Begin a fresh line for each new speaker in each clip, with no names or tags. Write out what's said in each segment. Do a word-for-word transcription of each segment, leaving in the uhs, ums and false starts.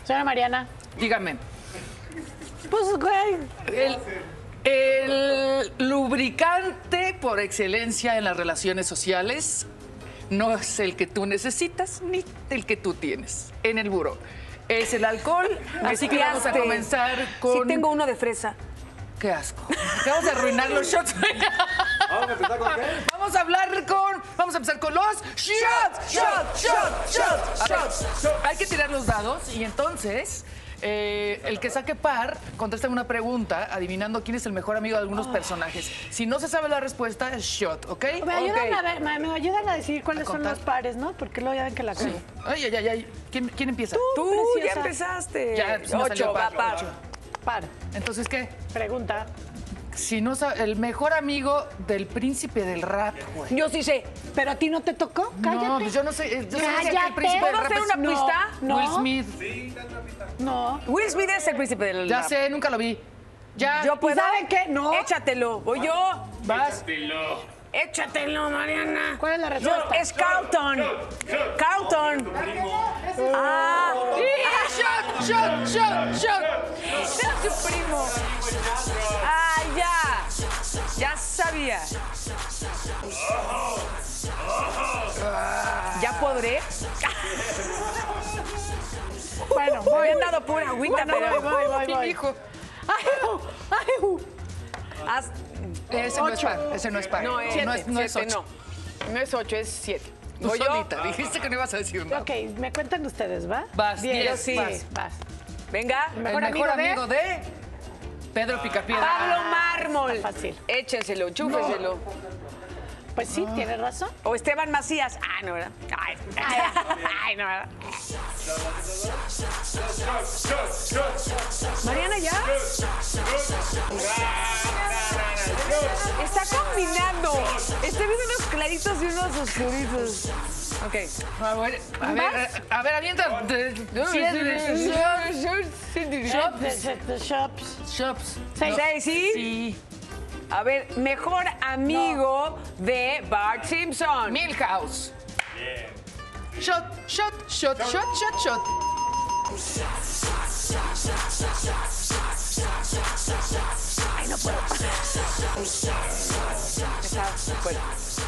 Señora Mariana.
Dígame.
Pues, güey.
El, el lubricante por excelencia en las relaciones sociales no es el que tú necesitas ni el que tú tienes en el buró. Es el alcohol, así que vamos a comenzar con...
Sí, tengo uno de fresa.
¡Qué asco! Vamos a arruinar los shots.
¿Vamos a empezar con qué?
Vamos a hablar con... Vamos a empezar con los shots, shots, shots, shots, shots. Hay que tirar los dados y entonces... Eh, el que saque par contesta una pregunta adivinando quién es el mejor amigo de algunos oh. personajes. Si no se sabe la respuesta, es shot, ¿ok?
Me ayudan,
okay.
a, ver, me, me ayudan a decidir cuáles a son los pares, ¿no? Porque luego ya ven que la cago.
Sí. Ay, ay, ay, ay. ¿Quién, ¿Quién empieza?
Tú,
Tú
ya empezaste.
Ya, pues,
Ocho,
par,
va, par.
Ocho.
Par.
Entonces, ¿qué?
Pregunta.
Si no sabe, el mejor amigo del príncipe del rap, güey.
Yo sí sé.
¿Pero a ti no te tocó? Cállate.
No, pues yo no sé. Yo
Cállate.
sé que el príncipe del
¿Puedo
rap
hacer
es
una pista?
No.
Will Smith.
Sí, dale una pista.
No.
Will Smith es el príncipe del
Ya
rap.
sé, nunca lo vi. Ya.
¿Yo puedo?
¿Y saben qué? No.
Échatelo. Voy yo.
Vas.
Échatelo, Mariana.
¿Cuál es la respuesta?
Es Carlton. Carlton. Ah.
Shot, shot, shot, shot.
Es su primo. Ah, ya. Ya sabía. ¿Ya podré?
Bueno,
Me
voy.
habían dado pura agüita,
Bueno,
pero...
voy, voy, voy, voy.
Hijo.
Ay, uh, ay, uh.
Haz-
Ese no es par. Ese no es par.
No, es
no es, no es
siete,
ocho.
no. No es ocho, es siete.
Tú
Voy yo.
solita. Dijiste que no ibas a decir nada.
Ok, me cuentan ustedes, ¿va?
Vas,
Diez,
diez,
sí.
vas.
Vas.
Venga.
El
Mejor
mejor
amigo
amigo de... Pedro Picapiedra.
Pablo Mármol.
Está fácil.
Échenselo, chúfeselo.
Pues sí, tienes razón.
O Esteban Macías. Ah, no, ¿verdad? Ay, ay, no, ¿verdad? Mariana, ¿ya? Está combinando. Estoy viendo unos claritos y unos oscuritos. Ok.
A ver, a ver, a ver, avienta.
Shops. Shops.
Shops.
Seis.
¿Seis, sí?
Sí.
A ver, mejor amigo de Bart Simpson.
Milhouse. Shot, shot, shot, shot, shot, shot.
Ay, no puedo. Está fuera.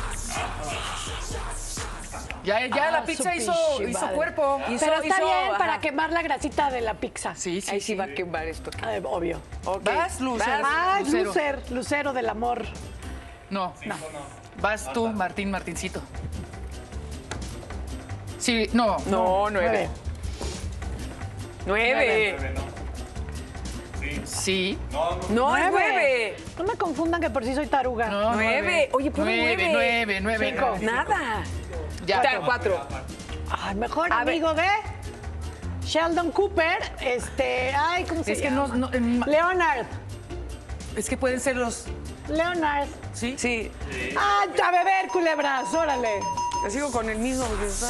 Ya, ya
Ah,
la pizza
su
hizo,
pinche
hizo
madre.
cuerpo.
Hizo-
Pero está
hizo-
bien
ajá.
para quemar la grasita de la pizza.
Sí, sí,
Ahí sí
sí.
va a quemar esto.
Ah, obvio.
Ok.
Vas, Lucero.
Ay,
Lucero.
Lucer, Lucero del amor.
No, no. Vas tú, Martín Martincito. Sí, no.
No, nueve. Nueve.
Nueve, no.
Sí.
No, no.
No, es nueve.
No me confundan que por sí soy taruga.
No,
Nueve. Oye, ¿por qué
nueve?
nueve?
Nueve, nueve,
Cinco.
nueve.
Nada.
Ya.
Ya, cuatro.
Ay, mejor
A ver.
amigo de Sheldon Cooper. Este, ay, ¿cómo se
Es que
llama?
no, no, en-
Leonard.
es que pueden ser los...
Leonard.
¿Sí?
Sí.
Ah, a beber, culebras, órale.
Te sigo con el mismo. porque está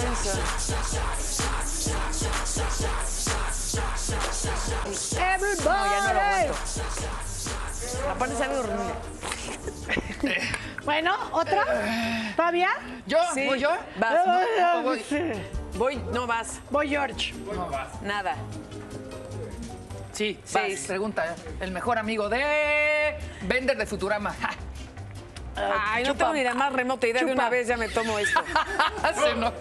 esa.
Everybody.
No, ya no lo aguanto. Aparte sabe horrible.
Bueno, ¿otra? ¿Todavía?
¿Yo?
Sí.
¿Voy yo?
Vas.
¿O voy?
Sí.
Voy, no vas.
Voy, George.
Nada.
Sí,
Seis.
vas. Pregunta. El mejor amigo de... Bender de Futurama. Ja.
Ay, no tengo ni la más remota idea. De
Chupa.
una vez ya me tomo esto.
Se no-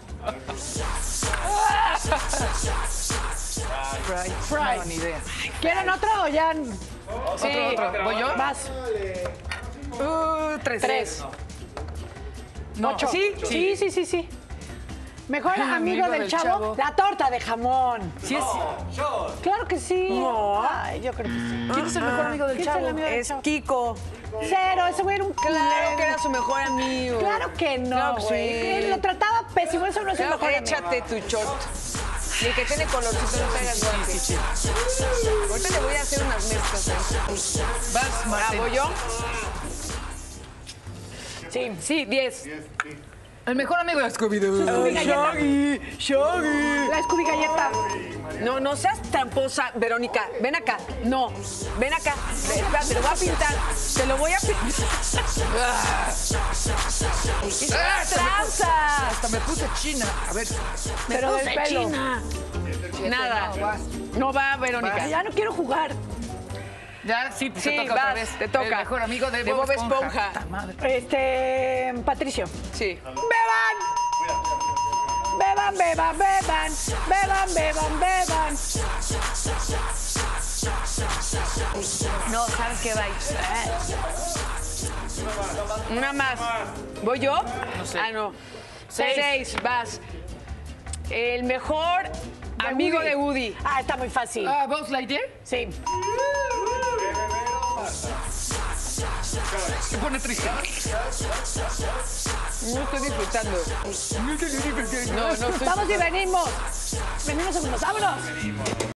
Fry.
No, ni idea.
¿Quieren otra o ya?
Sí. Otro, otro. ¿Voy yo?
Vas.
Uh, tres.
Tres.
No.
Ocho.
¿Sí?
Sí, sí, sí, sí. Mejor
Amigo
amigo del,
del
chavo,
chavo.
la torta de jamón.
Sí es...
Claro que sí.
No.
Ay, yo creo que sí.
¿Quién es el mejor amigo del
¿Quién es
chavo?
el amigo del
Es
chavo?
Kiko.
Cero, ese güey era un
Claro
culero.
que era su mejor amigo.
Claro que no,
Claro que
güey.
sí.
Él lo trataba pésimo, eso no es el
Claro,
mejor amigo.
échate tu short. Y el que tiene colorcito no te hagas guante. Ahorita le voy a hacer unas mezclas. ¿eh?
Vas,
Ah,
Martín.
¿voy yo?
Sí.
Sí, diez.
El mejor amigo de Scooby-Doo.
Scooby Galleta.
Shaggy, Shaggy.
La Scooby Galleta.
No, no seas tramposa, Verónica. Ven acá. No, ven acá. Ven, espera, te lo voy a pintar. Te lo voy a pintar. ¡Es una tranza!
Hasta me puse china. A ver.
Pero del
Puse
pelo.
china.
siete,
Nada.
no, vas.
No va, Verónica.
Ay, ya no quiero jugar.
Ya, sí, te
Sí,
toca otra
vas,
vez.
te toca.
El mejor amigo de,
De
Bob
Bob
Esponja.
Esponja.
Puta madre.
Este, Patricio.
Sí.
¡Beban! Beban, beban, beban. Beban, beban, beban.
No, ¿sabes qué, va? Una más. ¿Voy yo?
No sé.
Ah, no.
Seis.
Seis, vas. El mejor amigo
Woody.
de Woody.
Ah, está muy fácil.
Ah, Buzz Lightyear.
Sí.
Se pone triste.
No estoy disfrutando. No, no estoy
Vamos y venimos. Venimos segundos. ¡Vámonos!